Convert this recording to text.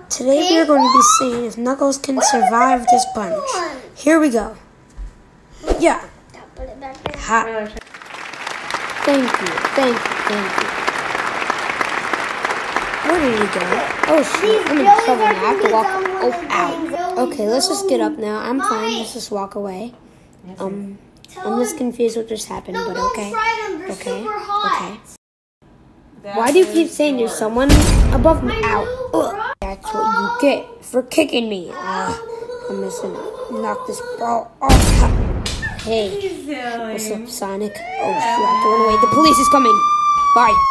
Today we are going to be seeing if Knuckles can survive this punch. Here we go. Yeah. Ha. Thank you. Where did he go? Oh shoot, I'm in trouble now. I have to walk. Oh, ow. Okay, let's just get up now. I'm fine. Let's just walk away. I'm just confused what just happened, but okay. Okay. Why do you keep saying there's someone above me? Ow. Ugh. That's what you get for kicking me. I'm just gonna knock this ball off. Hey. What's up, Sonic? Oh shoot, I have to run away. The police is coming. Bye.